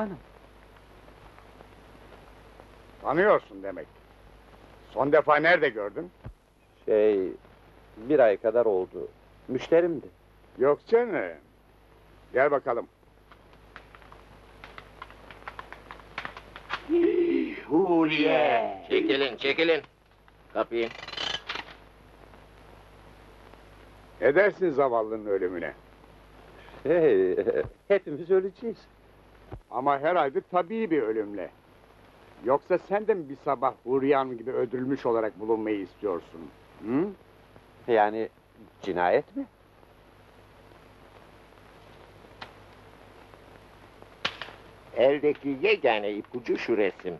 Hanım. Tanıyorsun demek. Son defa nerede gördün? Bir ay kadar oldu. Müşterimdi. Yok canım. Gel bakalım. Huriye! Çekilin. Kapıyı. Ne dersin zavallının ölümüne? Hepimiz öleceğiz. Ama herhalde tabii bir ölümle. Yoksa sen de mi bir sabah Huriye Hanım gibi öldürülmüş olarak bulunmayı istiyorsun? Hı? Yani cinayet mi? Eldeki yegane ipucu şu resim.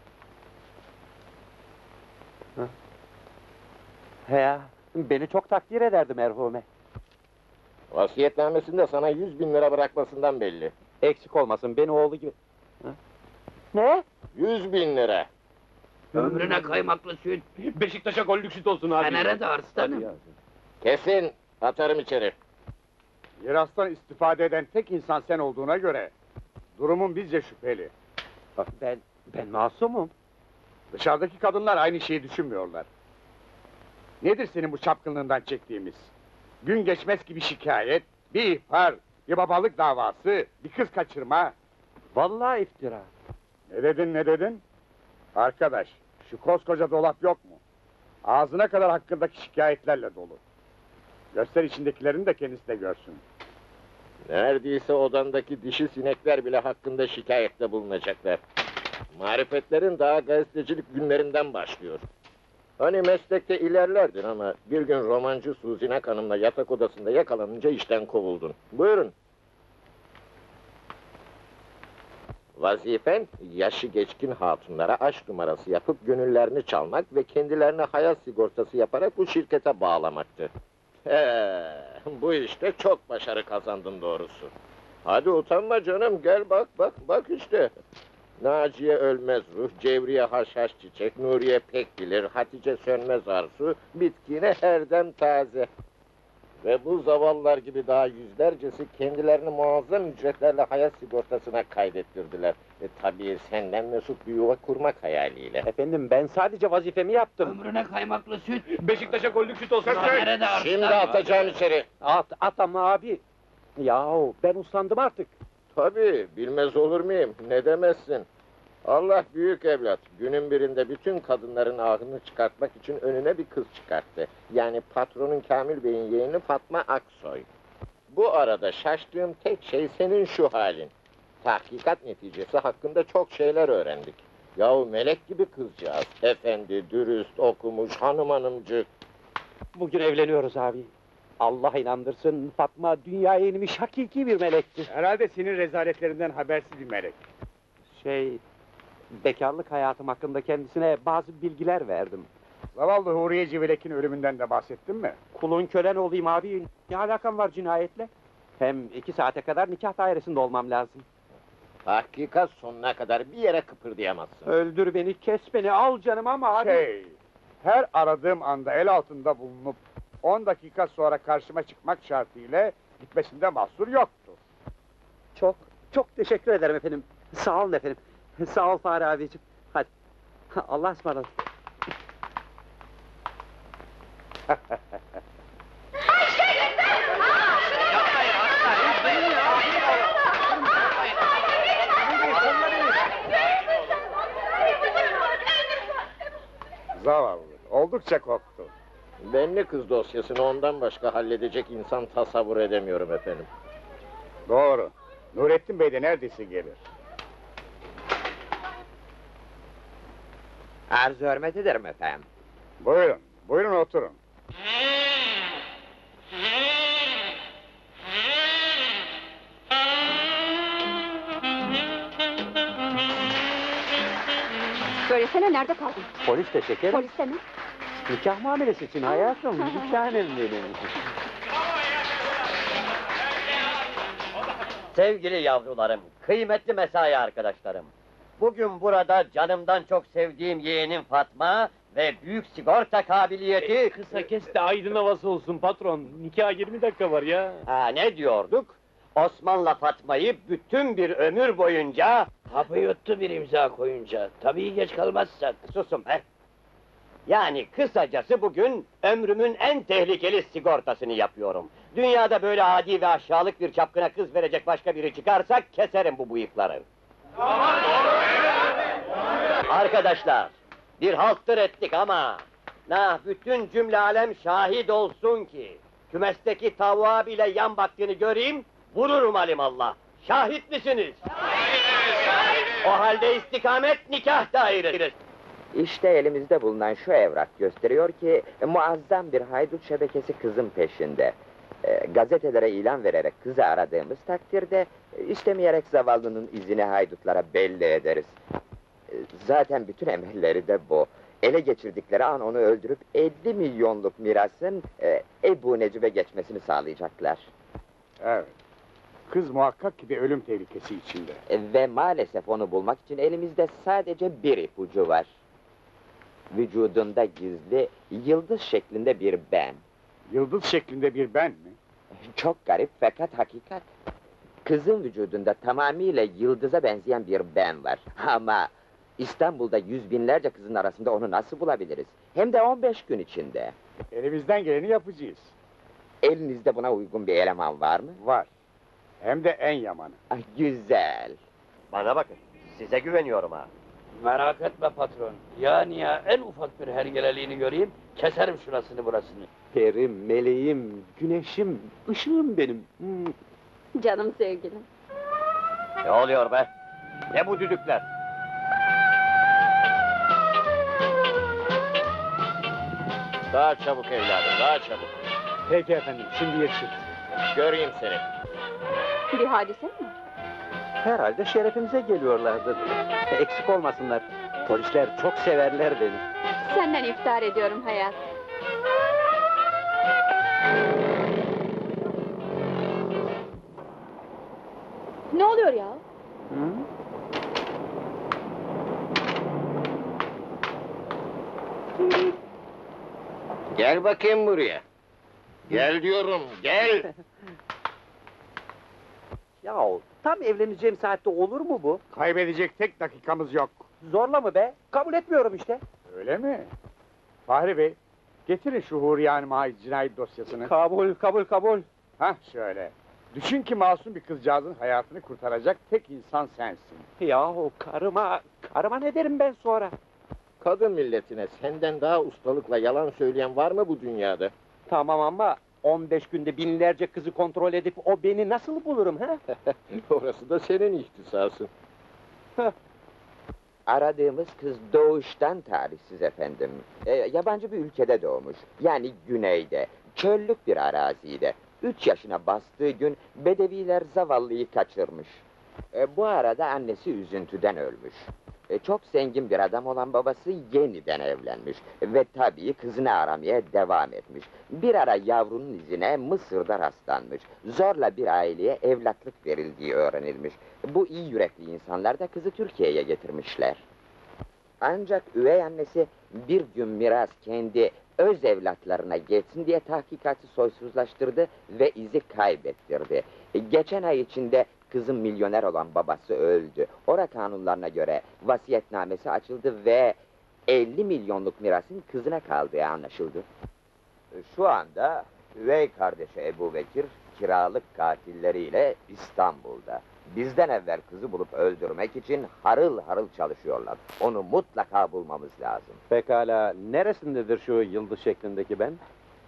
Ya, beni çok takdir ederdi merhume. Vasiyetnamesinde sana 100.000 lira bırakmasından belli. Eksik olmasın, beni oğlu gibi... Ne? 100.000 lira. Ömrüne kaymaklı süt. Beşiktaş'a gollük süt olsun abi. Fener'e de arslanım. Kesin, atarım içeri. Mirastan istifade eden tek insan sen olduğuna göre... ...durumun bizce şüpheli. Ben masumum. Dışarıdaki kadınlar aynı şeyi düşünmüyorlar. Nedir senin bu çapkınlığından çektiğimiz? Gün geçmez ki bir şikayet, bir ihbar, bir babalık davası, bir kız kaçırma. Vallahi iftira. Ne dedin? Arkadaş, şu koskoca dolap yok mu? Ağzına kadar hakkındaki şikayetlerle dolu. Göster içindekilerini de kendisi de görsün. Neredeyse odandaki dişi sinekler bile hakkında şikayette bulunacaklar. Marifetlerin daha gazetecilik günlerinden başlıyor. Hani meslekte ilerlerdin ama bir gün romancı Suzinak Hanım'la yatak odasında yakalanınca işten kovuldun. Buyurun. Vazifen, yaşı geçkin hatunlara aşk numarası yapıp gönüllerini çalmak ve kendilerine hayat sigortası yaparak bu şirkete bağlamaktı. Bu işte çok başarı kazandın doğrusu. Hadi utanma canım, gel bak işte. Naciye Ölmez Ruh, Cevriye Haşhaş Çiçek, Nuriye Pek Bilir, Hatice Sönmez Arzu, bitkine herdem taze. Ve bu zavallılar gibi daha yüzlercesi kendilerini muazzam ücretlerle hayat sigortasına kaydettirdiler. Tabii senden mesut bir yuva kurmak hayaliyle. Efendim, ben sadece vazifemi yaptım. Ömrüne kaymaklı süt. Beşiktaş'a gollük süt olsun abi. Fener'e de Şimdi arslanım. atacağım içeri. At ama abi. Yahu, ben uslandım artık. Tabii, bilmez olur muyum? Ne demezsin? Allah büyük evlat, günün birinde bütün kadınların ahını çıkartmak için önüne bir kız çıkarttı. Yani patronun Kamil Bey'in yeğeni Fatma Aksoy. Bu arada şaştığım tek şey senin şu halin. Tahkikat neticesi hakkında çok şeyler öğrendik. Yahu melek gibi kızcağız. Efendi, dürüst, okumuş, hanımcık. Bugün evleniyoruz abi. Allah inandırsın, Fatma dünyaya inmiş hakiki bir melektir. Herhalde senin rezaletlerinden habersiz bir melek. Bekarlık hayatım hakkında kendisine bazı bilgiler verdim. Zavallı Huriye Civelek'in ölümünden de bahsettin mi? Kulun kölen olayım abi, ne alakam var cinayetle? Hem 2 saate kadar nikah dairesinde olmam lazım. Tahkikat sonuna kadar bir yere kıpırdayamazsın. Öldür beni, kes beni, al canım ama abi... Her aradığım anda el altında bulunup 10 dakika sonra karşıma çıkmak şartıyla gitmesinde mahsur yoktur. Çok teşekkür ederim efendim. Sağ olun efendim. Sağ ol Fahri abicim. Hadi. Allah'a ısmarladık. Zavallı, oldukça korktu. Benli kız dosyasını ondan başka halledecek insan tasavvur edemiyorum efendim. Doğru. Nurettin Bey de neredeyse gelir. Arzu hürmet ederim efendim. Buyurun oturun. Söylesene, nerede kaldın? Polis de şekerim. Poliste mi? Nikah muamelesi için hayatım. Bir tanem benim. Sevgili yavrularım, kıymetli mesai arkadaşlarım. Bugün burada canımdan çok sevdiğim yeğenim Fatma ve büyük sigorta kabiliyeti... Kısa kes de aydın havası olsun patron. Nikaha 20 dakika var ya. Ne diyorduk? Osman'la Fatma'yı bütün bir ömür boyunca... Hapı yuttu bir imza koyunca. Tabii geç kalmazsak. Susun be! Yani kısacası bugün ömrümün en tehlikeli sigortasını yapıyorum. Dünyada böyle adi ve aşağılık bir çapkına kız verecek başka biri çıkarsa keserim bu bıyıkları. Arkadaşlar, bir halttır ettik ama... bütün cümle alem şahit olsun ki... Kümesteki tavuğa bile yan baktığını göreyim, vururum alimallah. Şahit misiniz? O halde istikamet nikah dairesi. İşte elimizde bulunan şu evrak gösteriyor ki muazzam bir haydut şebekesi kızın peşinde. Gazetelere ilan vererek kızı aradığımız takdirde istemeyerek zavallının izini haydutlara belli ederiz. Zaten bütün emelleri de bu. Ele geçirdikleri an onu öldürüp 50 milyonluk mirasın Ebu Necip'e geçmesini sağlayacaklar. Evet. Kız muhakkak ki bir ölüm tehlikesi içinde. Ve maalesef onu bulmak için elimizde sadece bir ipucu var. Vücudunda gizli, yıldız şeklinde bir ben. Yıldız şeklinde bir ben mi? Çok garip fakat hakikat. Kızın vücudunda tamamıyla yıldıza benzeyen bir ben var. Ama İstanbul'da yüz binlerce kızın arasında onu nasıl bulabiliriz? Hem de 15 gün içinde. Elimizden geleni yapacağız. Elinizde buna uygun bir eleman var mı? Var. Hem de en yamanı. Ah, güzel. Bana bakın, size güveniyorum ha. Merak etme patron. Yani ya en ufak bir hergeleliğini göreyim, keserim şurasını burasını. Perim, meleğim, güneşim, ışığım benim. Canım sevgilim. Ne oluyor be? Ne bu düdükler? Daha çabuk evladım, daha çabuk. Peki efendim, şimdi yetişir. Göreyim seni. Bir hadise mi? Herhalde şerefimize geliyorlardır. Eksik olmasınlar. Polisler çok severler beni. Senden iftar ediyorum hayat. Ne oluyor ya? Hı? Gel bakayım buraya. Gel diyorum, gel. Yahu tam evleneceğim saatte olur mu bu? Kaybedecek tek dakikamız yok. Zorla mı be? Kabul etmiyorum işte. Öyle mi? Fahri Bey, getirin şu Huriye Hanım'a ait cinayet dosyasını. Kabul, kabul, kabul. Hah şöyle. Düşün ki masum bir kızcağızın hayatını kurtaracak tek insan sensin. Yahu karıma ne derim ben sonra? Kadın milletine senden daha ustalıkla yalan söyleyen var mı bu dünyada? Tamam ama 15 günde binlerce kızı kontrol edip o beni nasıl bulurum ha? Orası da senin ihtisasın. Aradığımız kız doğuştan talihsiz efendim. Yabancı bir ülkede doğmuş. Yani güneyde, çöllük bir arazide. 3 yaşına bastığı gün bedeviler zavallıyı kaçırmış. Bu arada annesi üzüntüden ölmüş. Çok zengin bir adam olan babası yeniden evlenmiş. Ve tabii kızını aramaya devam etmiş. Bir ara yavrunun izine Mısır'da rastlanmış. Zorla bir aileye evlatlık verildiği öğrenilmiş. Bu iyi yürekli insanlar da kızı Türkiye'ye getirmişler. Ancak üvey annesi bir gün miras kendi öz evlatlarına geçsin diye tahkikatı soysuzlaştırdı ve izi kaybettirdi. Geçen ay içinde kızın milyoner olan babası öldü. Ora kanunlarına göre vasiyetnamesi açıldı ve 50 milyonluk mirasın kızına kaldığı anlaşıldı. Şu anda üvey kardeşi Ebu Bekir kiralık katilleriyle İstanbul'da. Bizden evvel kızı bulup öldürmek için harıl harıl çalışıyorlar. Onu mutlaka bulmamız lazım. Pekala, neresindedir şu yıldız şeklindeki ben?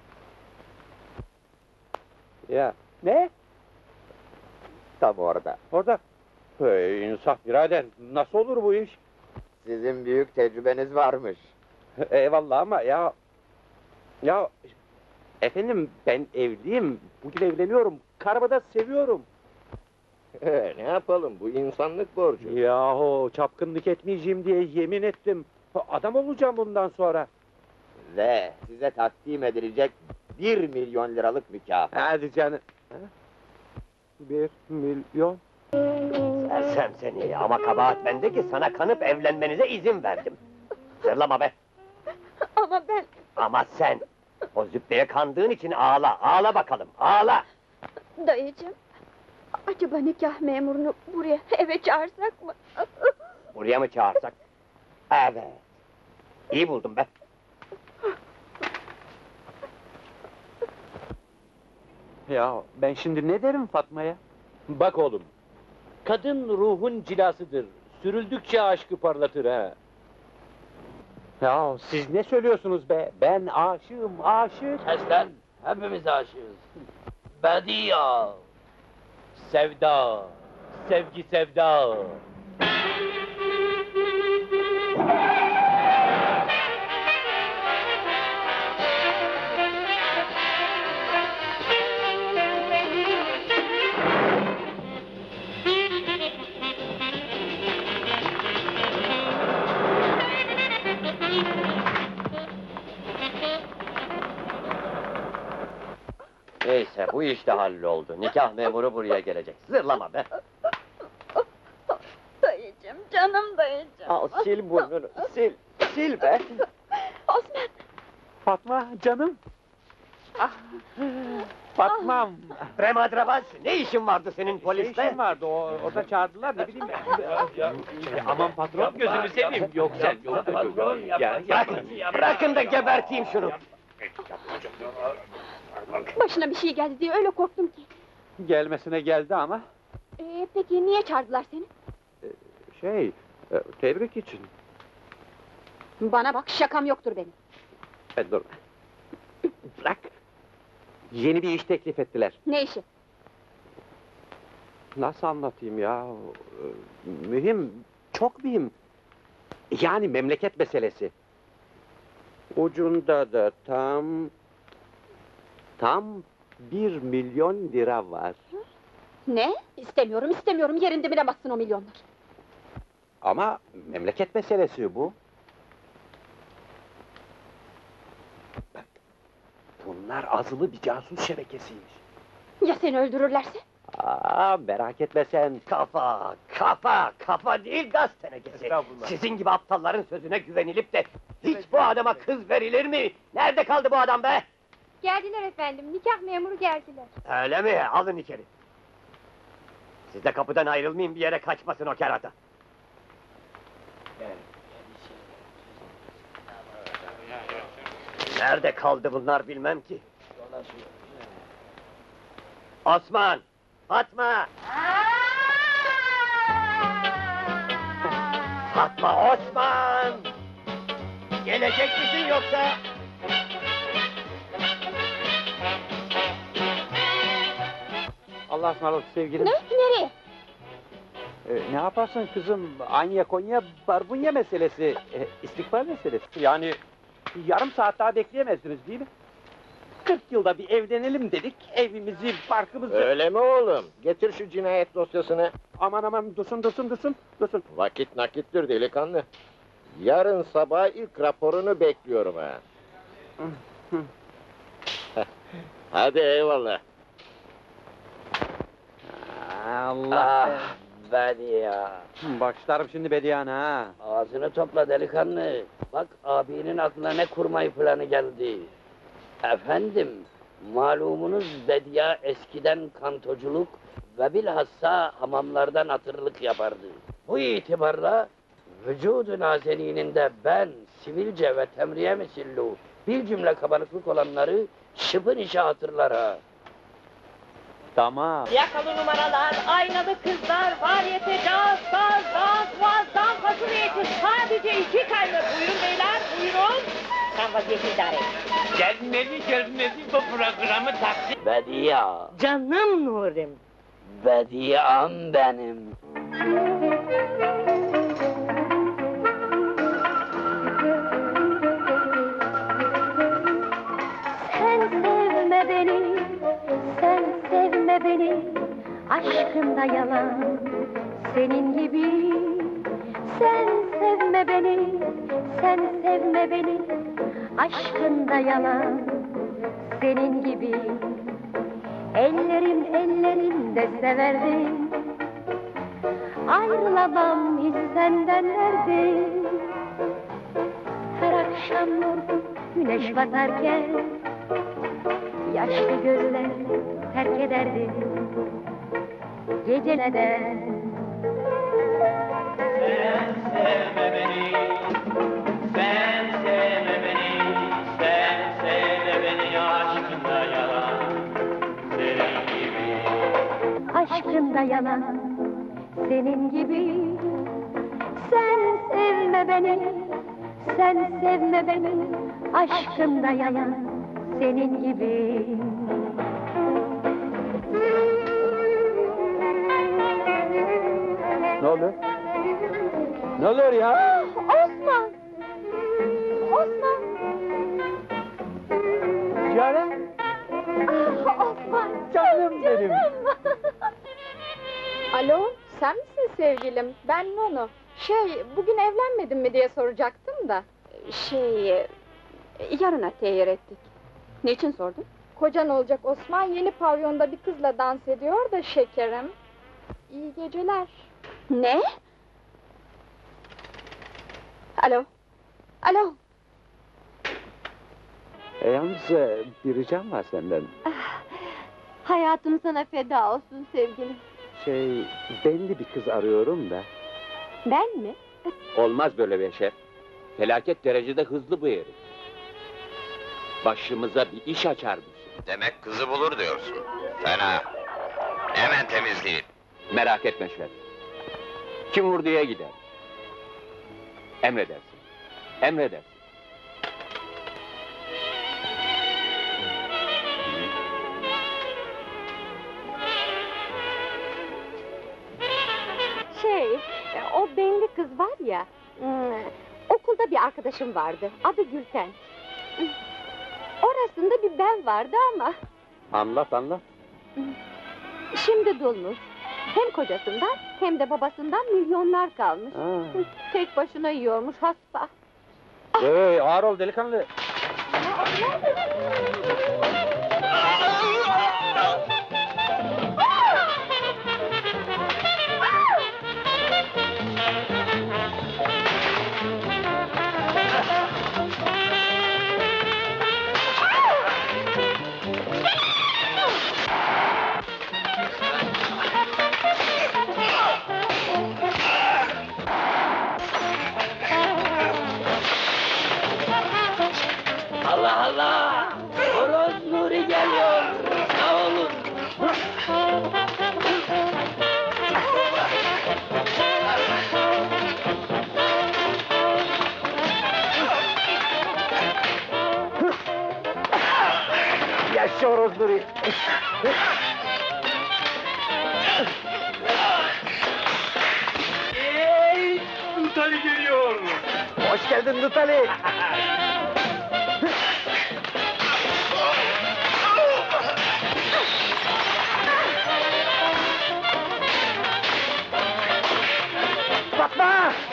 Ya, ne? Tam orada. Orada. Hey, insaf birader, nasıl olur bu iş? Sizin büyük tecrübeniz varmış. Eyvallah ama ya... Ya... Efendim, ben evliyim. Bugün evleniyorum. Karımı da seviyorum. Ne yapalım, bu insanlık borcu. Yahu, çapkınlık etmeyeceğim diye yemin ettim. Adam olacağım bundan sonra. Ve size takdim edilecek 1 milyon liralık mükafat. Hadi canım. 1 milyon. Sersem seni ama kabahat bende ki sana kanıp evlenmenize izin verdim. Zırlama be! Ama ben... Ama sen! O züppeye kandığın için ağla, ağla bakalım, ağla! Dayıcığım... Acaba nikah memurunu buraya eve çağırsak mı? Buraya mı çağırsak? Evet. İyi buldum be. Ya ben şimdi ne derim Fatma'ya? Bak oğlum, kadın ruhun cilasıdır. Sürüldükçe aşkı parlatır ha. Ya siz ne söylüyorsunuz be? Ben aşığım, aşık. Kes lan, hepimiz aşığız. Bedia. Sevda, sevgi sevda. Neyse, bu iş de halloldu. Nikah memuru buraya gelecek. Zırlama be. Dayıcım, canım dayıcım. Al, sil burnunu, sil. Sil be. Osman, Fatma canım. Ah, Fatmam. Premadrabaz, ne işin vardı senin poliste? İşim vardı, orada çağırdılar, ne bileyim ben. Aman patron, Gözünü seveyim, yok sen, yok sen. Patron yapma. Bırakın da geberteyim şunu. başına bir şey geldi diye öyle korktum ki. gelmesine geldi ama. Peki niye çağırdılar seni? Tebrik için. Bana bak, şakam yoktur benim. Dur. Bırak. Yeni bir iş teklif ettiler. Ne işi? Nasıl anlatayım ya? Mühim, çok mühim. Yani memleket meselesi. Ucunda da tam 1.000.000 var. Ne? İstemiyorum, yerinde bile bassın o milyonlar. Ama memleket meselesi bu. Bak, bunlar azılı bir casus şebekesiymiş. Ya seni öldürürlerse? Merak etme sen. Kafa değil gaz tenekesi. Sizin gibi aptalların sözüne güvenilip de hiç bu adama kız verilir mi? Nerede kaldı bu adam be? Geldiler efendim, nikah memuru geldiler. Öyle mi? Alın içeri. Siz de kapıdan ayrılmayın, bir yere kaçmasın o kerata. Nerede kaldı bunlar bilmem ki. Osman! Fatma! Fatma, Osman! Gelecek misin yoksa? Allah'a ısmarladık sevgilim. Ne? Nereye? Ne yaparsın kızım? Anya Konya barbunya meselesi. İstikbal meselesi. Yani yarım saat daha bekleyemezdiniz değil mi? 40 yılda bir evlenelim dedik. Evimizi, parkımızı... Öyle mi oğlum? Getir şu cinayet dosyasını. Aman dursun. Vakit nakittir delikanlı. Yarın sabah ilk raporunu bekliyorum ha. Hadi eyvallah. Allah! Bedia. Başlarım şimdi Bediye'ne ha. Ağzını topla delikanlı. Bak abinin aklına ne kurmayı planı geldi. Efendim, malumunuz Bedia eskiden kantoculuk ve bilhassa hamamlardan atırlık yapardı. Bu itibarla vücudu nazenininde ben sivilce ve temriye misillu bir cümle kabarıklık olanları şıpın işe hatırlar ha. Tamam. Yakalı numaralar, aynalı kızlar, variyete, caz, saz, dans, vaz, fasuliyeti sadece 2 kaynak. Buyurun beyler, buyurun. Sen vaziyeti idare et. Gelmedi bu programı takdim. Bedia, Canım Nurim. Bedia'm benim. Sen sevme beni, sen sevme beni, aşkında yalan senin gibi. Sen sevme beni, sen sevme beni, aşkında yalan senin gibi. Ellerim ellerinde severdim, ayrılamam hiç senden derdim. Her akşam güneş batarken yaşlı gözler terk ederdim. gecelerde. Sen sevme beni, sen sevme beni, sen sevme beni aşkında yalan, senin gibi. Aşkında yalan senin gibi. Sen sevme beni, sen sevme beni. Aşkında yalan senin gibi. Ne oluyor? Ne oluyor ya? Osman! Osman! Cale, Ah, Osman! canım benim. Alo, sen misin sevgilim? Ben Nono. Bugün evlenmedin mi diye soracaktım da. Yarına teyir ettik. Niçin sordun? Kocan olacak Osman, yeni pavyonda bir kızla dans ediyor da şekerim. İyi geceler. Ne? Alo? Alo? Yalnız bir ricam var senden. Hayatım sana feda olsun sevgilim. Belli bir kız arıyorum da. Ben mi? Olmaz böyle Beşer. Felaket derecede hızlı bu herif. Başımıza bir iş açar bizi. Demek kızı bulur diyorsun. Fena. Hemen temizleyin. Merak etme Şer. Kim vurduya gider. Emredersin. Emredersin. O belli kız var ya, okulda bir arkadaşım vardı, adı Gülten. Orasında bir ben vardı ama, Anlat, anlat. şimdi dulmuş. Hem kocasından hem de babasından milyonlar kalmış. Tek başına yiyormuş hasta. Ağır ol delikanlı. Allah Allah! Horoz Nuri geliyor! Sağ olun! Yaşa horoz Nuri. Ey! Nutali geliyor! Hoş geldin Nutali. Fatma!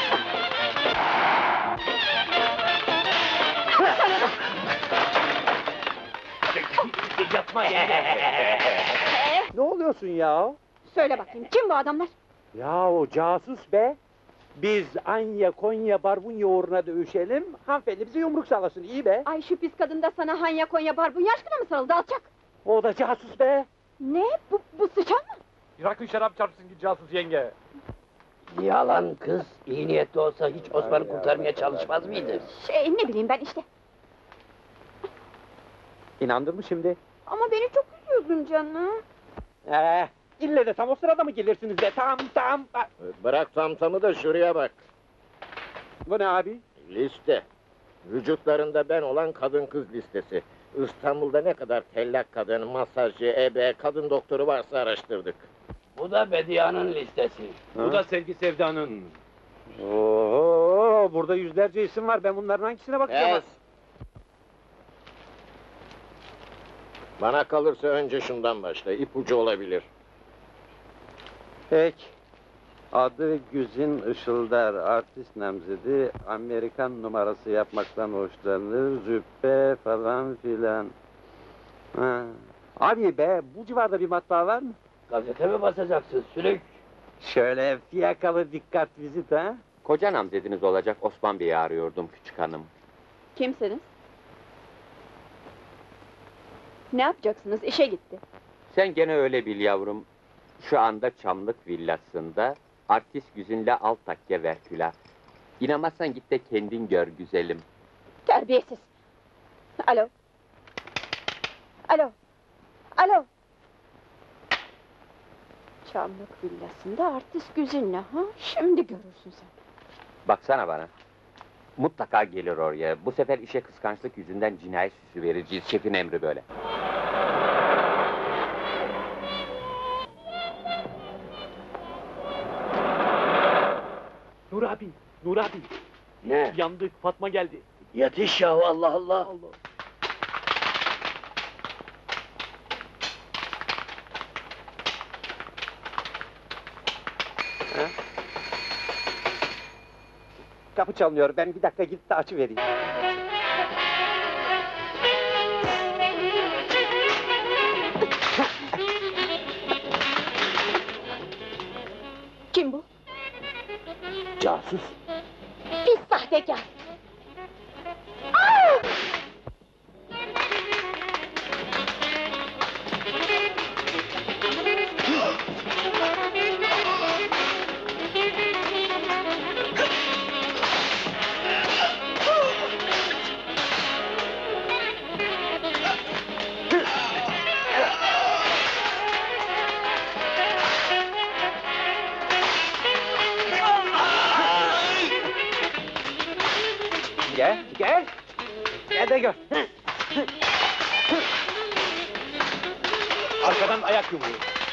Yapma yenge. Ne oluyorsun ya? Söyle bakayım, kim bu adamlar? Yahu casus be! Biz Anya, Konya, Barbunya uğruna dövüşelim, hanımefendi bize yumruk sallasın, iyi be! Ay şu pis kadın da sana Hanya Konya Barbunya aşkına mı sarıldı alçak? O da casus be! Ne? Bu sıçan mı? Rakın şarap çarpsın ki casus yenge. Yalan kız, iyi niyetli olsa hiç Osman'ı kurtarmaya çalışmaz mıydı? Ne bileyim ben işte. İnandın mı şimdi? Ama beni çok üzüyordun canım. İlle de tam o sırada mı gelirsiniz be? Tam! Bırak tamtamı da şuraya bak. Bu ne abi? Liste. Vücutlarında ben olan kadın kız listesi. İstanbul'da ne kadar tellak kadın, masajcı, ebe, kadın doktoru varsa araştırdık. Bu da Bedia'nın listesi. Bu da Sevgi Sevda'nın. Oo, burada yüzlerce isim var, ben bunların hangisine bakacağım? Kes! Bana kalırsa önce şundan başla, ipucu olabilir. Peki. Adı Güzin Işıldar, artist namzedi, Amerikan numarası yapmaktan hoşlanır, züppe falan filan. Abi be, bu civarda bir matbaa var mı? Gazete mi basacaksın sülük? Şöyle fiyakalı dikkat vizit ha? Koca namzediniz olacak Osman Bey'i arıyordum küçük hanım. Kimsiniz? Ne yapacaksınız? İşe gitti. Sen gene öyle bil yavrum. Şu anda Çamlık villasında artist Güzin'le alt takke verküla. İnanmazsan git de kendin gör güzelim. Terbiyesiz. Alo. Alo. Alo. Çamlık villasında artist Güzin'le ha? Şimdi görürsün sen. Baksana bana. Mutlaka gelir oraya. Bu sefer işe kıskançlık yüzünden cinayet süsü vereceğiz. Şefin emri böyle. Nur abi, Nur abi. Ne? Yandık, Fatma geldi. Yetiş yahu Allah Allah. Allah. Kapı çalınıyor. Ben bir dakika gidip de açıvereyim. Kim bu? Casus. Pis sahtekar. Gel, gel. Gel de gör. Arkadan ayak yumruğu.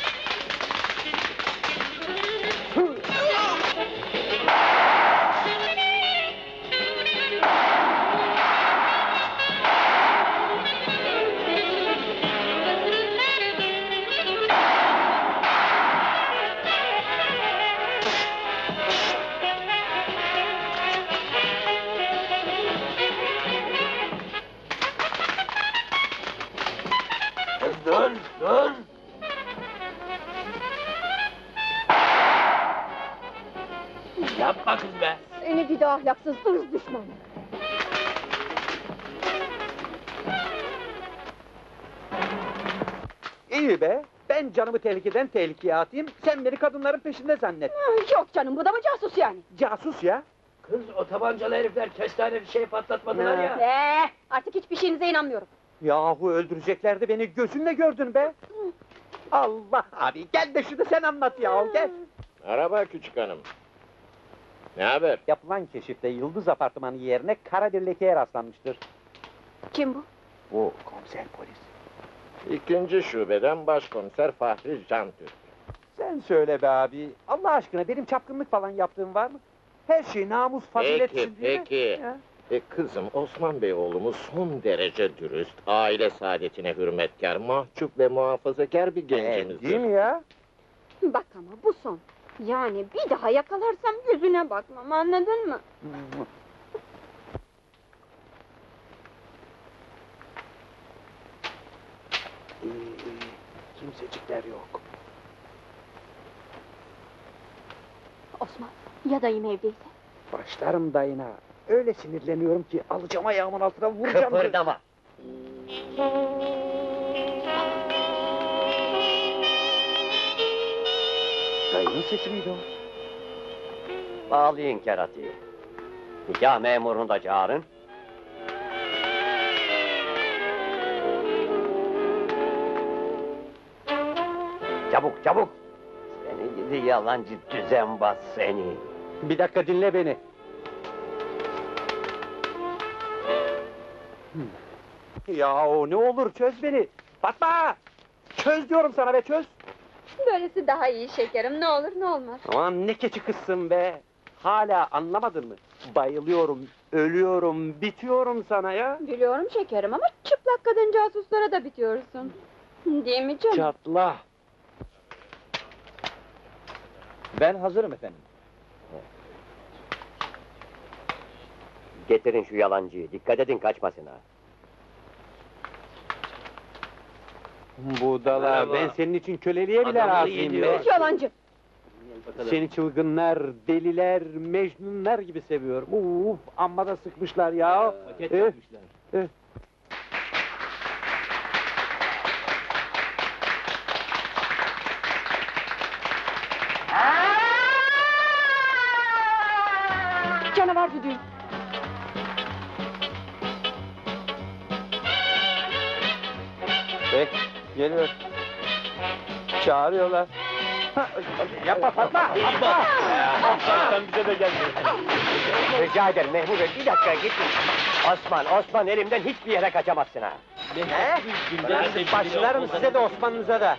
Dur, dur. Yapma kız be. Seni bir de ahlaksız ırz düşmanı. İyi be. Ben canımı tehlikeden tehlikeye atayım. Sen beni kadınların peşinde zannet. Yok canım, bu da mı casus yani? Casus ya. Kız o tabancalı herifler kestane bir şey patlatmadılar ya. Artık hiçbir şeyinize inanmıyorum. Yahu öldüreceklerdi beni. Gözünle gördün be. Allah abi gel de şunu sen anlat ya. Gel. Merhaba küçük hanım. Ne haber? Yapılan keşifte Yıldız Apartmanı yerine kara bir lekeye rastlanmıştır. Kim bu? Bu komiser polis. İkinci şubeden başkomiser Fahri Cantürk. Sen söyle be abi. Allah aşkına benim çapkınlık falan yaptığım var mı? Her şey namus, fazilet Peki, için değil mi? peki. Ya. Kızım Osman Bey oğlumuz son derece dürüst, aile saadetine hürmetkar, mahcup ve muhafazakar bir gencimizdir. Değil mi ya? Bak ama bu son. Yani bir daha yakalarsam yüzüne bakmam, anladın mı? Kimsecikler yok. Osman, ya dayım evdeyse? Başlarım dayına. Öyle sinirleniyorum ki alacağım ayağımın altına vuracağım. Kıpırdama. Dayının sesi miydi o? Bağlayın keratiği. Nikah memurunu da çağırın. Çabuk çabuk! Seni gidi yalancı düzenbaz seni! Bir dakika dinle beni. Yahu ne olur çöz beni. Fatma! Çöz diyorum sana be çöz. Böylesi daha iyi şekerim. Ne olur ne olmaz. Aman ne keçi kızsın be. Hala anlamadın mı? Bayılıyorum, ölüyorum, bitiyorum sana ya. Biliyorum şekerim ama çıplak kadın casuslara da bitiyorsun. Değil mi canım? Çatla. Ben hazırım efendim. Getirin şu yalancıyı, dikkat edin kaçmasın ha! Budala, Merhaba. ben senin için köleliğe bile Adamı razıyım be. yediyor. Yalancı! Seni çılgınlar, deliler, mecnunlar gibi seviyorum. Uf, amma da sıkmışlar ya. Paket Eh, yapmışlar. Peki, geliyor. Çağırıyorlar. Yapma Fatma! Sen bize de gelmiyor. Rica ederim Mehmut Bey, bir dakika gitme. Osman elimden hiçbir yere kaçamazsın ha. Ne? Başlarım size de Osman'ınıza da.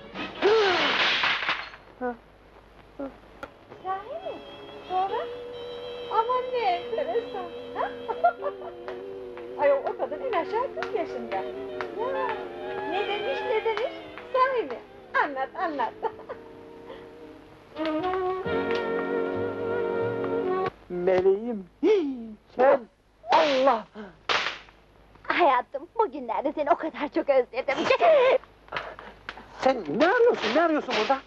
Sahi mi? Sonra? Aman ne enteresan. Ha? Ay o kadın en aşağı 40 yaşında. Ya, ne demiş ne demiş? Sahi mi? Anlat anlat. Meleğim. Sen Allah! Hayatım, bugünlerde seni o kadar çok özledim ki. Sen ne arıyorsun? Ne arıyorsun burada?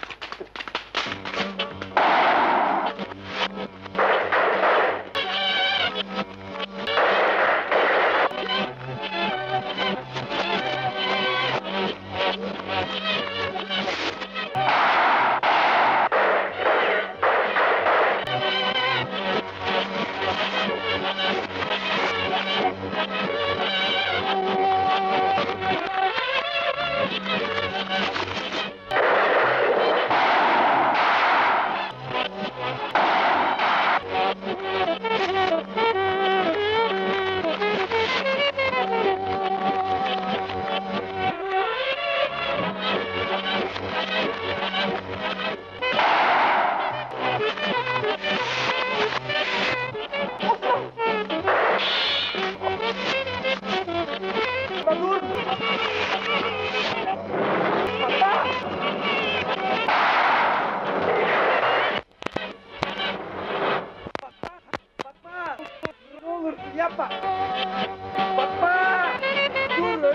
Ne olursun yapma! Fatma! Dur!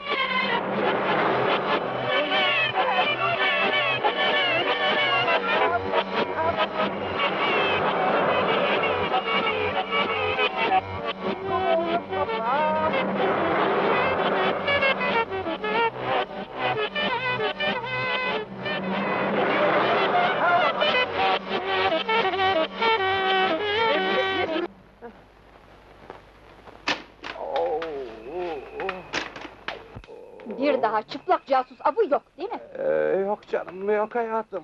Bir daha çıplak casus avı yok değil mi? Yok canım, yok hayatım.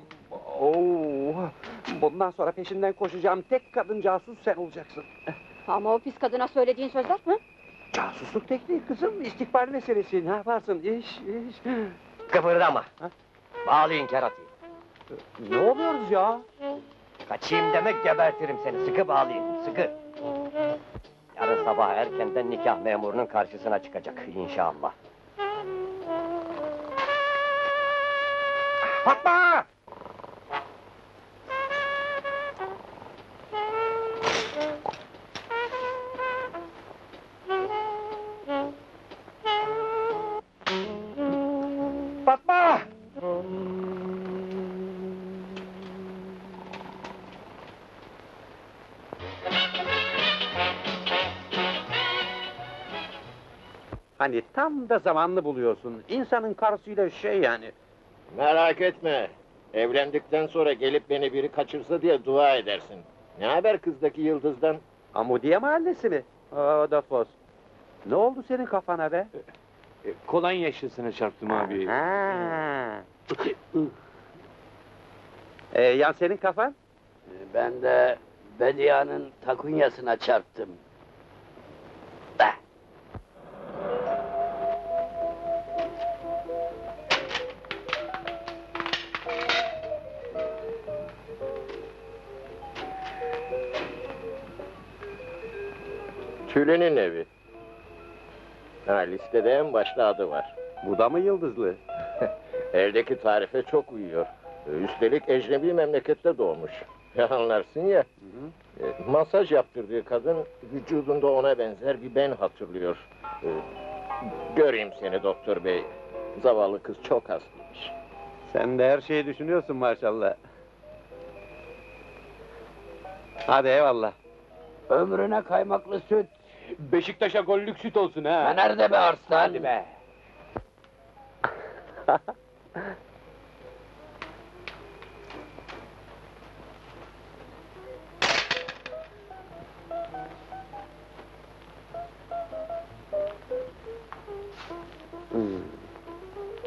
Bundan sonra peşinden koşacağım tek kadın casus sen olacaksın. Ama o pis kadına söylediğin sözler, hı? Casusluk tekniği kızım, istikbal meselesi. Ne yaparsın? İş. Kıpırdama. Ha? Bağlayın keratayı. Ne oluyoruz ya? Kaçayım demek gebertirim seni, sıkı bağlayın, sıkı. Yarın sabah erkenden nikah memurunun karşısına çıkacak inşallah. Fatma! Fatma! Hani tam da zamanlı buluyorsun. İnsanın karısıyla şey yani. Merak etme. Evlendikten sonra gelip beni biri kaçırsa diye dua edersin. Ne haber kızdaki yıldızdan? Amudiye mahallesi mi? O da fos. Ne oldu senin kafana be? Kolonya şişesine çarptım abi. Ha. Ya senin kafan? Ben de Bedia'nın takunyasına çarptım. Tülü'nün evi. Ha, listede en başta adı var. Bu da mı yıldızlı? Eldeki tarife çok uyuyor. Üstelik ecnebi memlekette doğmuş. Ya anlarsın ya. Masaj yaptırdığı kadın vücudunda ona benzer bir ben hatırlıyor. Göreyim seni doktor bey. Zavallı kız çok hastaymış. Sen de her şeyi düşünüyorsun maşallah. Hadi eyvallah. Ömrüne kaymaklı süt. Beşiktaş'a gollük süt olsun ha. Ha nerede be arslan? Hadi be.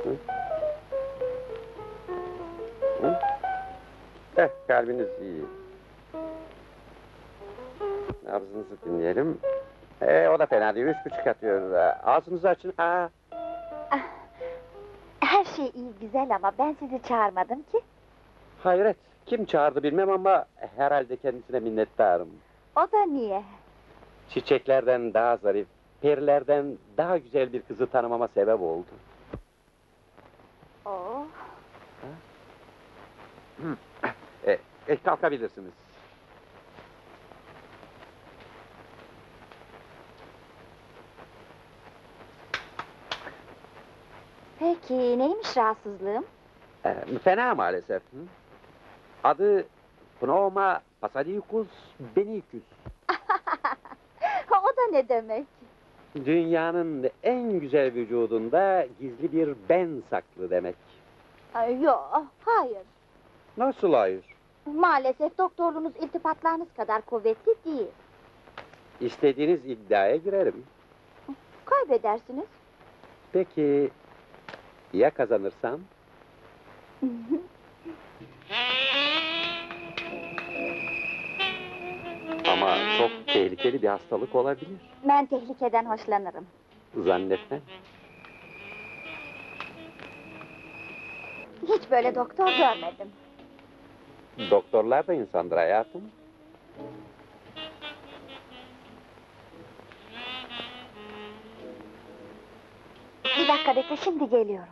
Kalbiniz iyi. Nabzınızı dinleyelim. O da fena değil, 3,5 atıyor. Ağzınızı açın. Her şey iyi güzel ama ben sizi çağırmadım ki. Hayret, kim çağırdı bilmem ama herhalde kendisine minnettarım. O da niye? Çiçeklerden daha zarif, perilerden daha güzel bir kızı tanımama sebep oldu. Oh. Kalkabilirsiniz. Peki neymiş rahatsızlığım? Fena maalesef. Adı Pneuma Pasadicus Benicus. O da ne demek? Dünyanın en güzel vücudunda gizli bir ben saklı demek. Yok, hayır. Nasıl hayır? Maalesef doktorluğunuz iltifatlarınız kadar kuvvetli değil. İstediğiniz iddiaya girerim. Kaybedersiniz. Peki ya kazanırsam? Ama çok tehlikeli bir hastalık olabilir. Ben tehlikeden hoşlanırım. Zannetmem. Hiç böyle doktor görmedim. Doktorlar da insandır hayatım. Bir dakika bekle, şimdi geliyorum.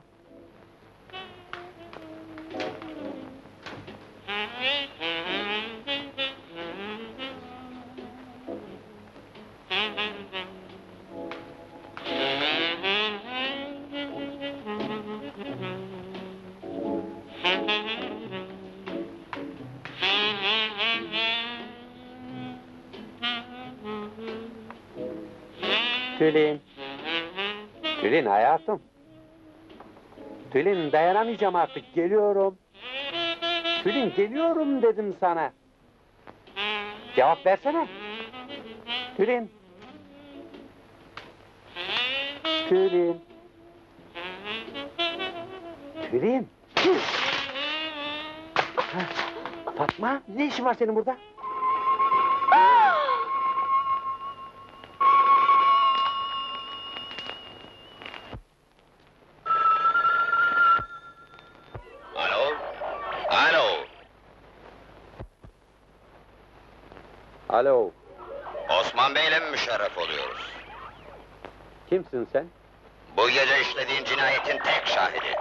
Tülin. Tülin hayatım. Tülin dayanamayacağım artık, geliyorum. Tülin geliyorum dedim sana. Cevap versene. Tülin. Tülin. Tülin. Fatma, ne işin var senin burada? Alo. Osman Bey'le mi müşerref oluyoruz? Kimsin sen? Bu gece işlediğin cinayetin tek şahidi.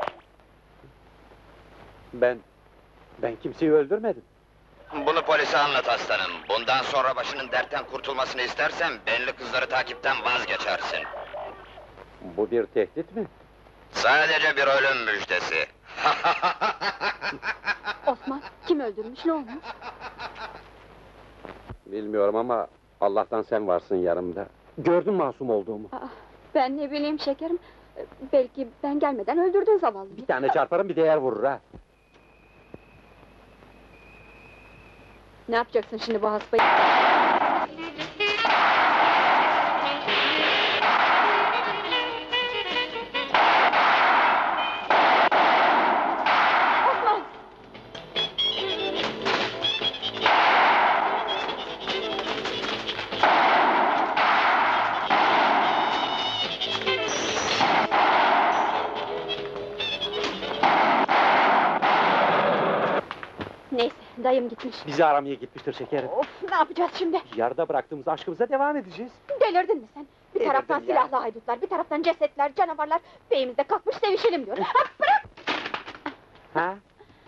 Ben kimseyi öldürmedim. Bunu polise anlat aslanım. Bundan sonra başının dertten kurtulmasını istersen belli kızları takipten vazgeçersin. Bu bir tehdit mi? Sadece bir ölüm müjdesi. Osman, kim öldürmüş, ne olmuş? Bilmiyorum ama Allah'tan sen varsın yanımda. Gördün masum olduğumu. Ben ne bileyim şekerim. Belki ben gelmeden öldürdün zavallıyı. Bir tane çarparım, bir de yer vurur ha. Ne yapacaksın şimdi bu hastayı? Osman! Neyse, dayım gitmiş. Bizi aramaya gitmiştir şekerim. Of, ne yapacağız şimdi? Yarıda bıraktığımız aşkımıza devam edeceğiz. Delirdin mi sen? Bir Delirdim taraftan ya. silahlı haydutlar, bir taraftan cesetler, canavarlar. Beyimiz de kalkmış sevişelim diyor. Ha, bırak! Ha?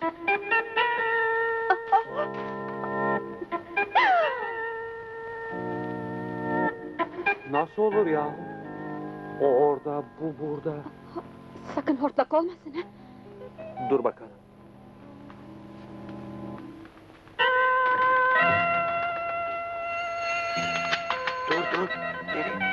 Nasıl olur ya? O orada, bu burada. Sakın hortlak olmasın ha. Dur bakalım. Dur. Nereye?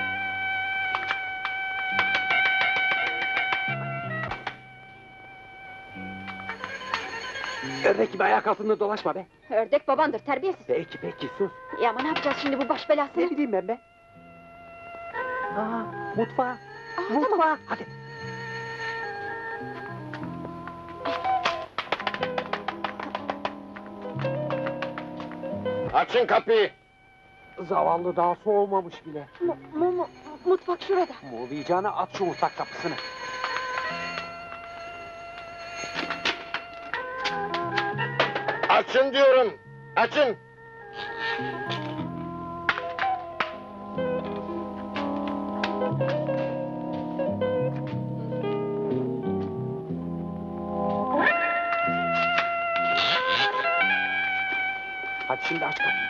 Ördek gibi ayak altında dolaşma be. Ördek babandır, terbiyesiz. Peki, sus. Ya ama ne yapacağız şimdi bu baş belasını? Ne bileyim ben be? Mutfağa. Tamam. Hadi. Açın kapıyı! Zavallı daha soğumamış bile. Mutfak şurada. Muğlayacağına at şu mutfak kapısını. Açın diyorum! Açın! Hadi şimdi aç kapıyı.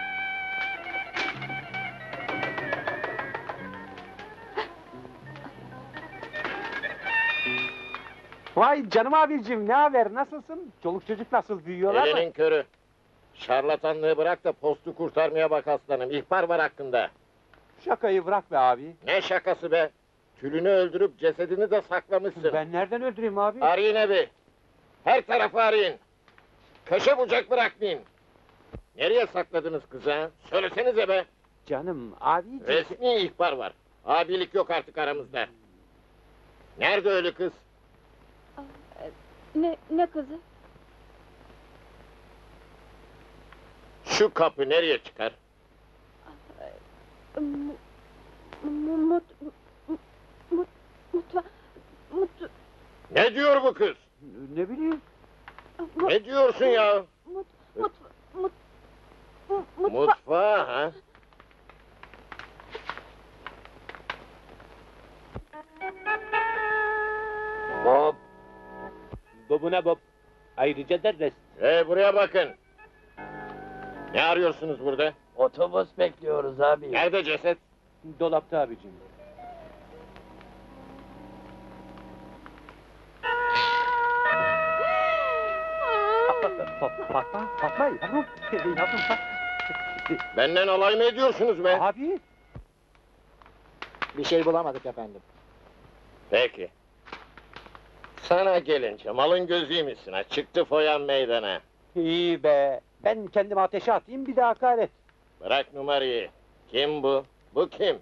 Vay canım abicim, ne haber, nasılsın? Çoluk çocuk nasıl, büyüyorlar mı? Elinin körü. Şarlatanlığı bırak da postu kurtarmaya bak aslanım. İhbar var hakkında. Şakayı bırak be abi. Ne şakası be? Tülünü öldürüp cesedini de saklamışsın. Ben nereden öldüreyim abi? Arayın evi. Her tarafı arayın. Köşe bucak bırakmayın. Nereye sakladınız kızı ha? Söylesenize be. Canım abicim... Resmi ihbar var. Abilik yok artık aramızda. Nerede ölü kız? Ne kızı? Şu kapı nereye çıkar? Ne diyor bu kız? Ne bileyim. Ne diyorsun ya? Mutfağa ha? Bob. Bobuna Bob. Ayrıca da rest. Buraya bakın. Ne arıyorsunuz burada? Otobüs bekliyoruz abi. Nerede ceset? Dolapta abicim. Fatma yavrum. Yavrum bak. Benden alay mı ediyorsunuz be? Abi. Bir şey bulamadık efendim. Peki. Sana gelince malın gözüymüşsün ha. Çıktı foyan meydana. İyi be. Ben kendimi ateşe atayım, bir de hakaret. Bırak numarayı. Kim bu? Bu kim?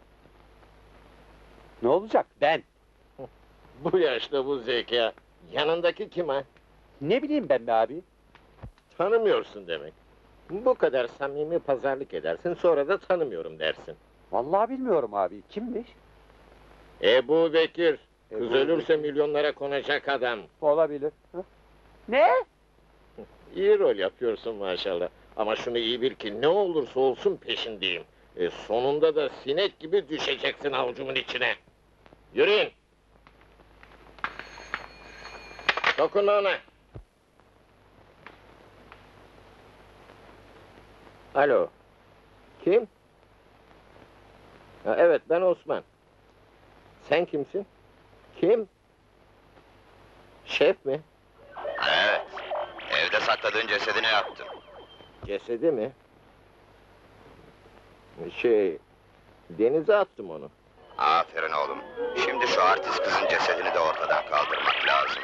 Ne olacak? Ben. Bu yaşta bu zeka. Yanındaki kim ha? Ne bileyim ben be abi. Tanımıyorsun demek. Bu kadar samimi pazarlık edersin, sonra da tanımıyorum dersin. Vallahi bilmiyorum abi. Kimmiş? Ebu Bekir. Kız Ebu ölürse milyonlara konacak adam. Olabilir. Ha? Ne? İyi rol yapıyorsun maşallah. Ama şunu iyi bil ki ne olursa olsun peşindeyim. Sonunda da sinek gibi düşeceksin avucumun içine. Yürüyün. Dokunma ona. Alo. Kim? Ha, evet ben Osman. Sen kimsin? Kim? Şef mi? Evet. Evde sakladığın cesedini yaptım. Cesedi mi? Denize attım onu. Aferin oğlum. Şimdi şu artist kızın cesedini de ortadan kaldırmak lazım.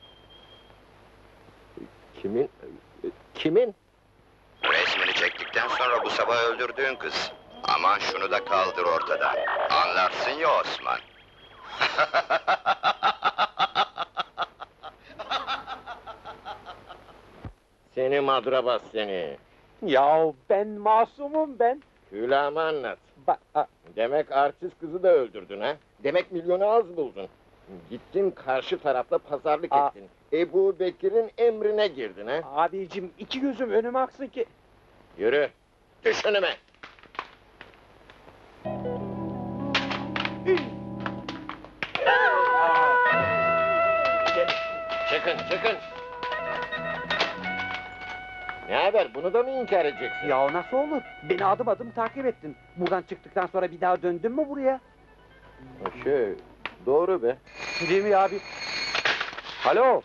Kimin? Kimin? Resmini çektikten sonra bu sabah öldürdüğün kız. Aman şunu da kaldır ortadan. Anlarsın ya Osman. Seni madrabas seni. Ya ben masumum ben. Külahımı anlat. Bak. Demek artist kızı da öldürdün ha? Demek milyonu az buldun. Gittin karşı tarafta pazarlık ettin. Ebu Bekir'in emrine girdin ha? Abicim iki gözüm önüme aksın ki. Yürü. Düş önüme. Çıkın, çıkın. Ne haber? Bunu da mı inkar edeceksin? Ya nasıl olur? Beni adım adım takip ettin. Buradan çıktıktan sonra bir daha döndün mü buraya? Doğru be. Değil mi abi? Alo.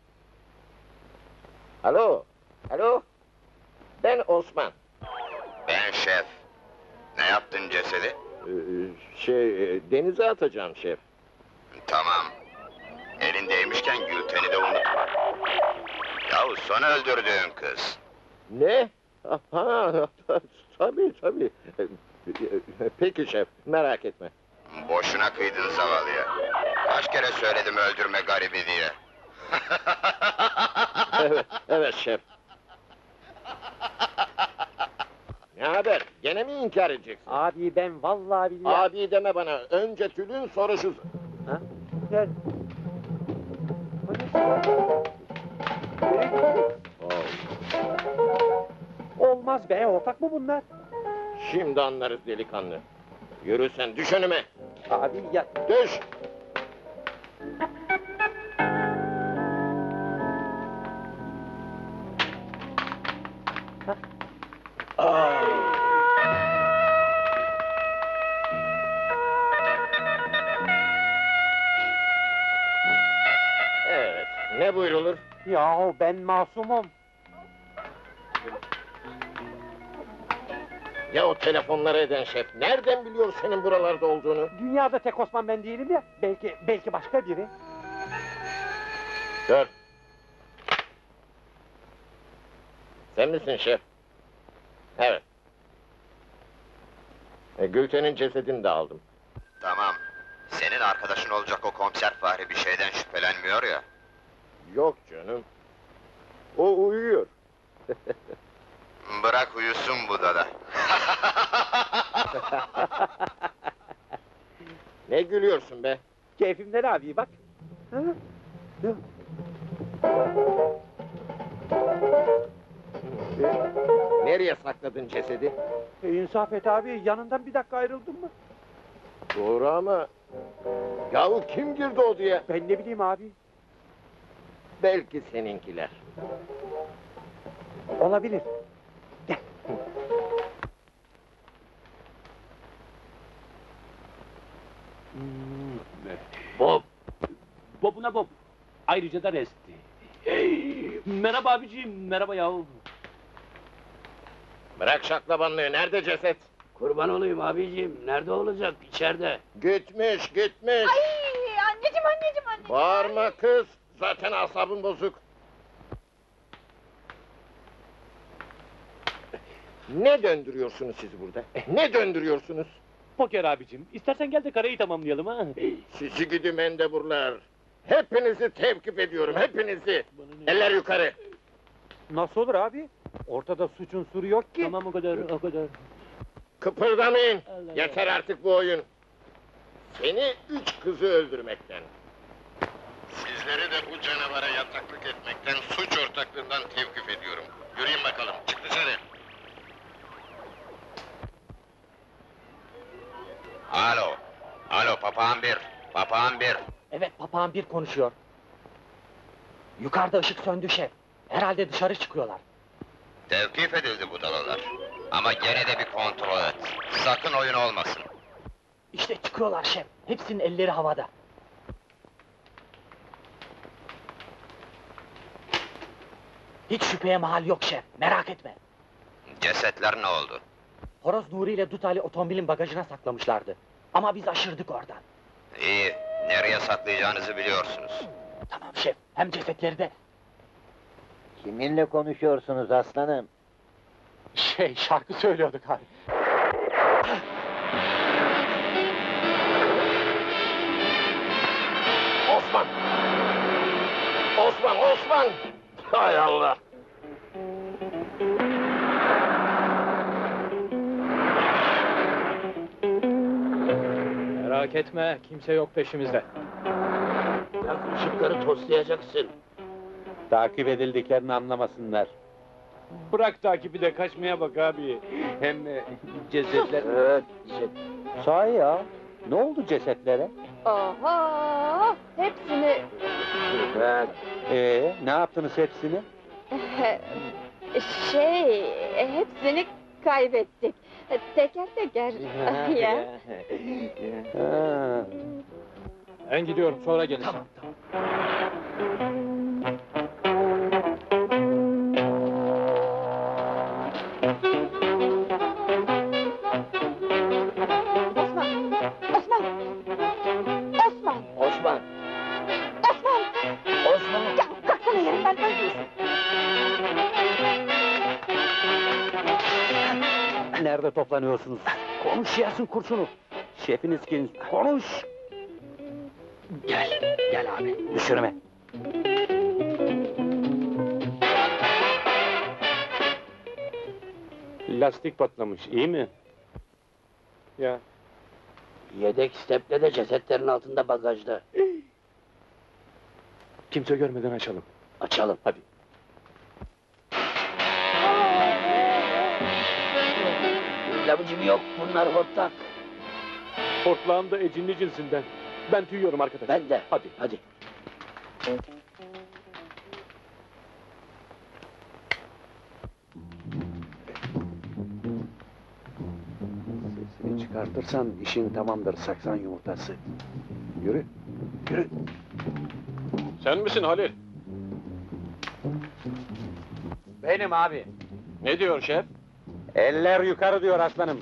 Alo. Alo. Ben Osman. Ben şef. Ne yaptın cesedi? Denize atacağım şef. Tamam. Elindeymişken Gülten'i de unutma. Yahu son öldürdüğün kız. Ne? Ha, tabii. Peki şef, merak etme. Boşuna kıydın zavallıya. Kaç kere söyledim öldürme garibi diye. Evet şef. Ne haber? Gene mi inkar edeceksin? Abi ben vallahi billahi... Abi deme bana. Önce tülün sonra şu... Ha? Gel. Olmaz be, ortak mı bunlar? Şimdi anlarız delikanlı. Yürü sen, düş önüme. Abi ya... Düş! Evet, ne buyrulur? Yahu ben masumum. Ya o telefonları eden şef, nereden biliyor senin buralarda olduğunu? Dünyada tek Osman ben değilim ya. Belki başka biri. Dur. Sen misin şef? Evet. Gülten'in cesedini de aldım. Tamam. Senin arkadaşın olacak o komiser Fahri bir şeyden şüphelenmiyor ya. Yok canım. O uyuyor. Bırak uyusun bu dada. Ne gülüyorsun be? Keyfimden abi bak. Ha? Nereye sakladın cesedi? İnsaf et abi, yanından bir dakika ayrıldın mı? Doğru ama... Yahu kim girdi odaya? Ben ne bileyim abi. Belki seninkiler. Olabilir. Gel. Bob. Bobuna Bob. Ayrıca da resti. Hey, merhaba abiciğim, merhaba yahu. Bırak şaklabanlığı, nerede ceset? Kurban olayım abiciğim. Nerede olacak? İçeride. Gitmiş. Ay anneciğim. Bağırma kız, zaten asabın bozuk. Ne döndürüyorsunuz siz burada? Ne döndürüyorsunuz? Poker abicim, istersen gel de karayı tamamlayalım ha. Sizi gidi mendeburlar. Hepinizi tevkif ediyorum, hepinizi. Eller yukarı. Nasıl olur abi? Ortada suçun suru yok ki. Tamam o kadar. Kıpırdamayın. Allah Yeter artık bu oyun. Seni 3 kızı öldürmekten. Sizleri de bu canavara yataklık etmekten, suç ortaklığından tevkif ediyorum. Yürüyün bakalım, çık dışarı. Alo, papağan bir. Evet, papağan bir konuşuyor. Yukarıda ışık söndü şef. Herhalde dışarı çıkıyorlar. Tevkif edildi bu dalalar. Ama gene de bir kontrol et. Sakın oyun olmasın. İşte çıkıyorlar şef. Hepsinin elleri havada. Hiç şüpheye mahal yok şef. Merak etme. Cesetler ne oldu? Horoz Nuri ile Dut Ali otomobilin bagajına saklamışlardı. Ama biz aşırdık oradan. İyi, nereye saklayacağınızı biliyorsunuz. Tamam şef. Hem cesetleri de... Kiminle konuşuyorsunuz aslanım? Şarkı söylüyorduk abi. Osman! Osman! Hay Allah! Merak etme, kimse yok peşimizde. Yak ışıkları toslayacaksın. Takip edildiklerini anlamasınlar. Bırak takibi de kaçmaya bak abi. Hem cesetler... Evet. Sahi ya. Ne oldu cesetlere? Oho! Hepsini... Ne yaptınız hepsini? Hepsini kaybettik. Teker teker. Ya. Ha. Ben gidiyorum, sonra geleceğim. Osman! Kalksana yerinden öldürsün. Nerede toplanıyorsunuz? Konuş yersin kurşunu. Şefiniz kim? Konuş! Gel abi. Düşürme. Lastik patlamış, iyi mi? Ya. Yedek steple de cesetlerin altında bagajda. Kimse görmeden açalım. Açalım. Hadi. Lavıcım yok, bunlar hortlak. Hortlağım da ecinli cinsinden. Ben tüyüyorum arkadaş. Ben de. Hadi. Hadi. Sesini çıkartırsan işin tamamdır saksan yumurtası. Yürü, yürü. Sen misin Halil? Benim abi. Ne diyor şef? Eller yukarı diyor aslanım.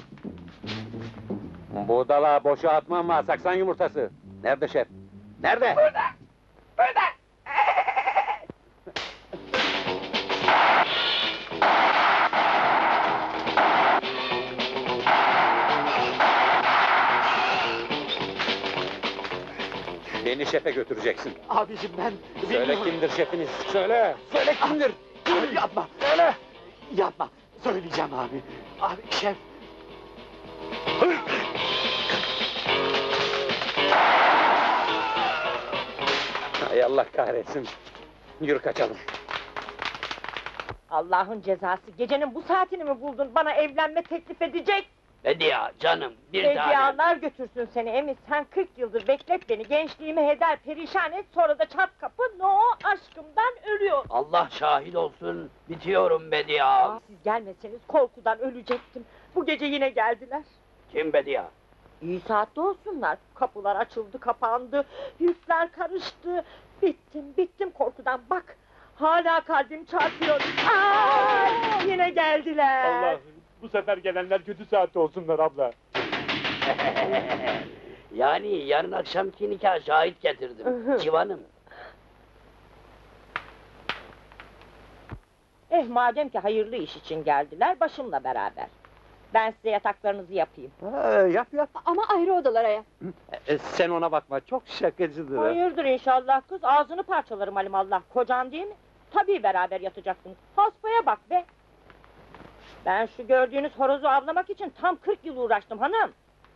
Budala boşa atmam mı saksan yumurtası? Nerede şef? Nerede? Beni şefe götüreceksin. Abicim ben... Söyle kimdir şefiniz? Söyle. Söyle kimdir? Yapma. Söyle. Yapma. Söyleyeceğim abi. Abi şef. Hay Allah kahretsin. Yürü kaçalım. Allah'ın cezası. Gecenin bu saatini mi buldun? Bana evlenme teklif edecek. Bediye canım, bir tane. Bedialar götürsün seni Emi. Sen 40 yıldır beklet beni. Gençliğimi heder perişan et. Sonra da çat kapı. No aşkımdan ölüyor. Allah şahit olsun, bitiyorum Bediye. Siz gelmeseniz korkudan ölecektim. Bu gece yine geldiler. Kim Bediye? İyi saatte olsunlar. Kapılar açıldı, kapandı. Yüzler karıştı. Bittim korkudan. Bak, hala kalbim çarpıyor. Ay, yine geldiler. Allah, bu sefer gelenler kötü saatte olsunlar abla. Yani yarın akşamki nikah şahit getirdim. Civanım. Madem ki hayırlı iş için geldiler, başımla beraber. Ben size yataklarınızı yapayım. Yap yap. Ama ayrı odalara yap. Sen ona bakma, çok şakacıdır. Hayırdır inşallah kız, ağzını parçalarım alimallah. Kocan değil mi? Tabii beraber yatacaksınız. Haspaya bak be! Ben şu gördüğünüz horozu avlamak için tam 40 yıl uğraştım hanım.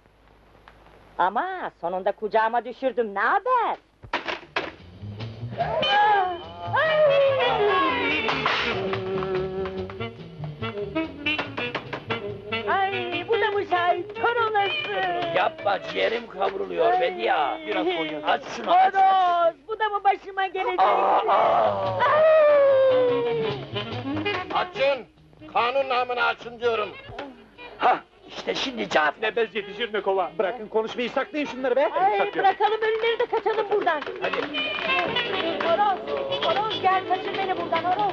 Ama sonunda kucağıma düşürdüm, ne haber? Ay, bu da mı şahit? Kör olası! Yapma, ciğerim kavruluyor Bediye. Biraz koy. Aç şunu, aç. Horoz! Bu da mı başıma gelecek? Açın! Kanun namına açın diyorum. Hah, işte şimdi cevap. Ne bez yetişir ne kova. Bırakın konuşmayı, saklayın şunları be. Ay, bırakalım ölüleri de kaçalım buradan. Hadi. Horoz gel kaçır beni buradan horoz.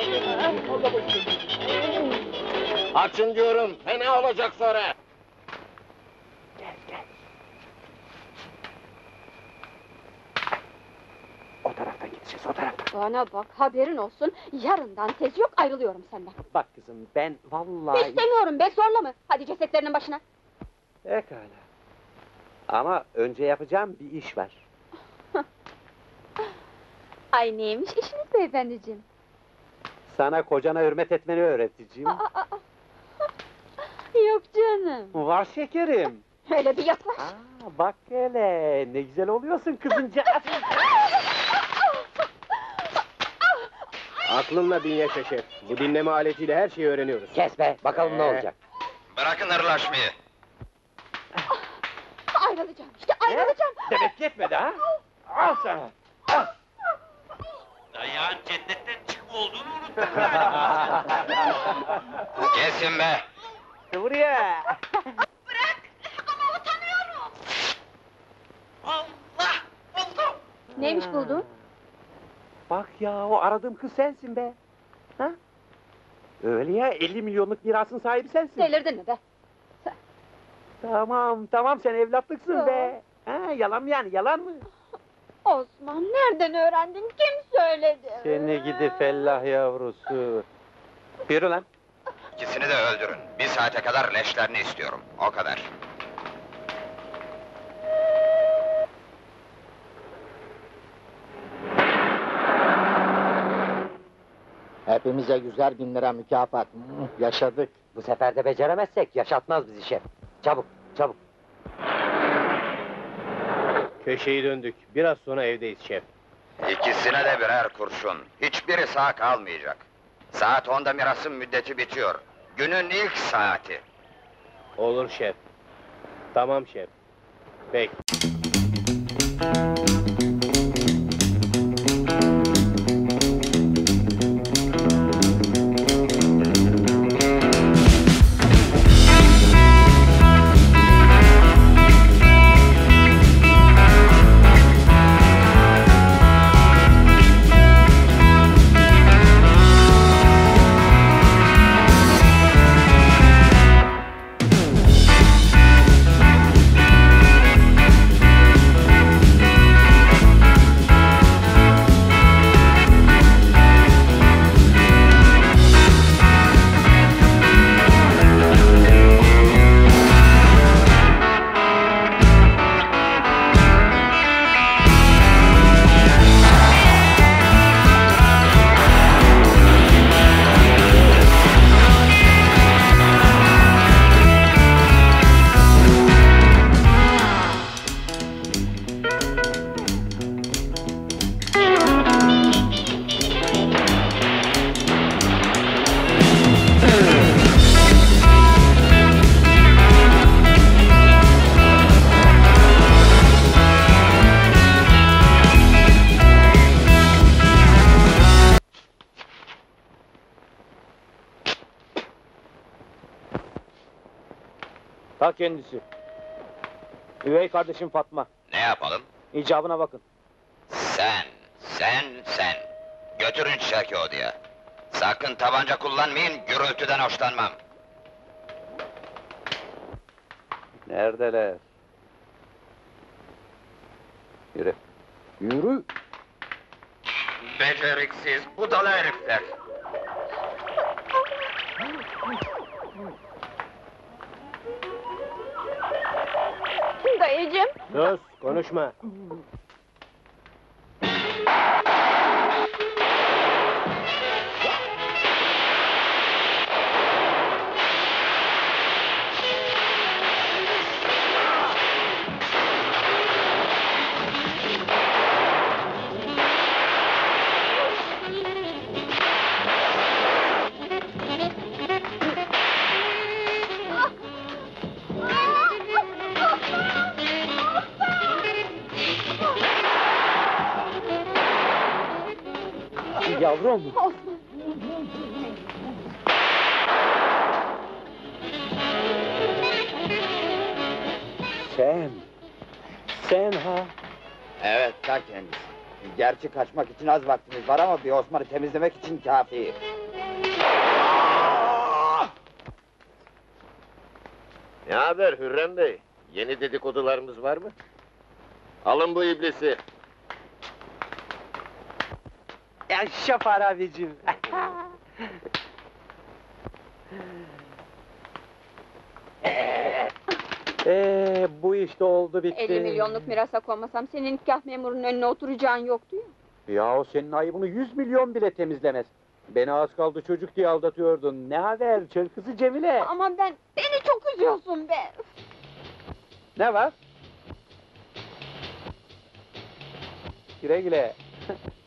Açın diyorum, fena olacak sonra. O taraftan gideceğiz, o taraftan. Bana bak, haberin olsun. Yarından tez yok, ayrılıyorum senden. Bak kızım, ben vallahi... İstemiyorum be, zorla mı? Hadi cesetlerinin başına. Pekala. Ama önce yapacağım bir iş var. Ay neymiş işiniz beyefendiciğim? Sana kocana hürmet etmeni öğreteceğim. Yok canım. Var şekerim. Öyle bir yaklaş. Bak hele, ne güzel oluyorsun kızınca. Aklınla bin yaşa şef. Bu dinleme aletiyle her şeyi öğreniyoruz. Kes be, bakalım ne olacak. Bırakın hırlaşmayı. Ayrılacağım işte, ayrılacağım. Demek yetmedi ha? Al sana. Al. Dayağın cennetten çıkma olduğunu unuttum. Kesin be. Buraya. Allah! Buldum! Neymiş buldun? Bak ya, o aradığım kız sensin be. Ha? Öyle ya, 50 milyonluk mirasın sahibi sensin. Delirdin mi be? Tamam, sen evlatlıksın be. Ha, yalan mı yani, yalan mı? Osman, nereden öğrendin? Kim söyledi? Seni gidi fellah yavrusu. Yürü lan. İkisini de öldürün. Bir saate kadar leşlerini istiyorum. O kadar. Hepimize 100.000 lira mükafat. Yaşadık. Bu sefer de beceremezsek yaşatmaz bizi şef. Çabuk, çabuk. Köşeyi döndük. Biraz sonra evdeyiz şef. İkisine de birer kurşun. Hiçbiri sağ kalmayacak. Saat 10'da mirasın müddeti bitiyor. Günün ilk saati. Olur şef. Tamam şef. Peki. Ta kendisi. Üvey kardeşim Fatma. Ne yapalım? İcabına bakın. Sen. Götürün Şevki odaya. Sakın tabanca kullanmayın, gürültüden hoşlanmam. Neredeler? Yürü. Yürü. Beceriksiz, budala herifler. Dayıcım. Sus, konuşma. Yavrum. Sen ha? Evet, ta kendisi. Gerçi kaçmak için az vaktimiz var ama bir Osman'ı temizlemek için kafi. Ne haber Hürrem Bey? Yeni dedikodularımız var mı? Alın bu iblisi. Yaşa Farabicim. Bu işte oldu bitti. 50 milyonluk mirasa konmasam senin nikah memurunun önüne oturacağın yoktu ya. Yahu senin ayıbını 100 milyon bile temizlemez. Beni az kaldı çocuk diye aldatıyordun. Ne haber çöl kızı Cemile? Ama beni çok üzüyorsun be. Ne var? Güle güle.